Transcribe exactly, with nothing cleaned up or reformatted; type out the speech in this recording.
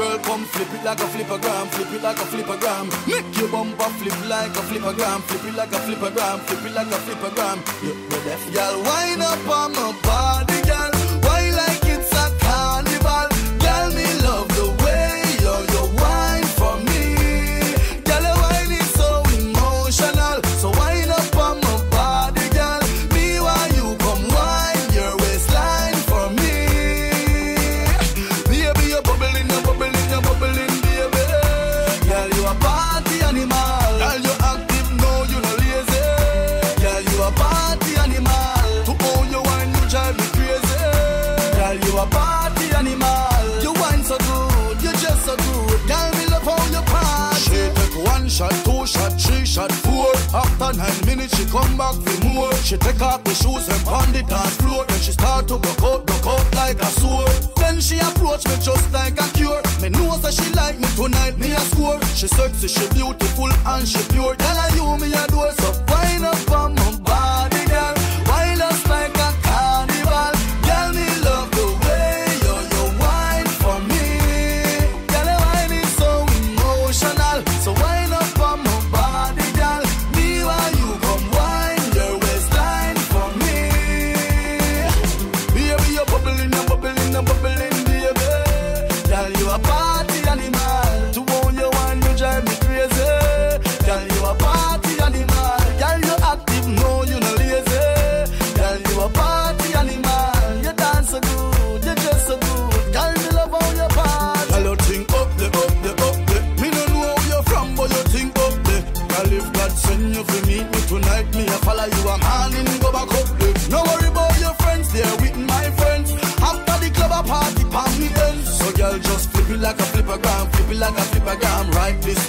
girl, come flip it like a flippergram, flip it like a flippergram. Make your bumper flip like a flippergram, flip it like a flippergram, flip it like a flippergram. You with that, girl, wind up on my body, girl. Why like it's a carnival, girl? Me love the way you you wine for me, girl. Your wine is so emotional, so wind up on my body, girl. Me why you come wine your waistline for me, baby. You're bubbling, you're bubbling, you're bubbling, baby. Girl, you a party animal. Girl, you active, no, you no lazy. Girl, you a party animal. To own your wine, you drive me crazy. Girl, you a party animal. You wine so good, you just so good. Girl, me love how you party. She take one shot, two shot, three shot, four. After nine minutes, she come back for more. She take off the shoes and pound the dance floor. Then she start to go out, go out like a sword. Then she approach me just like a cure. Me know that she like me tonight, me a score. She sexy, she beautiful and she pure. Tell her you me a do so wind up on my body, girl. Wind us like a carnival. Girl, me love the way you you wine for me. Girl, your wine is so emotional, so wind up on my body, girl. Me while you come wine your waistline for me. Baby, you're bubbling, you're bubbling, you're bubbling, baby. Girl, you a party animal. To own your wine, you drive me crazy. Girl, you a party animal. Girl, you active, no, you no lazy. Girl, you a party animal. You dance so good, you dress so good. Girl, me love how you party. Girl, you think up the, up the, up the. Me no know where you're from, but you think up the. Girl, if God send you to meet me tonight, me a follow you a morning, go back up the. No worry about your friends, they're with my friends. After the club a party, palm me ends. So girl, just flip it like a flippergram, flip it like a flippergram. Right this